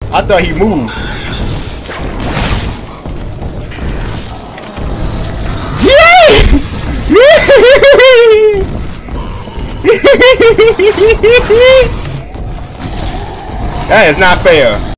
I thought he moved. That is not fair.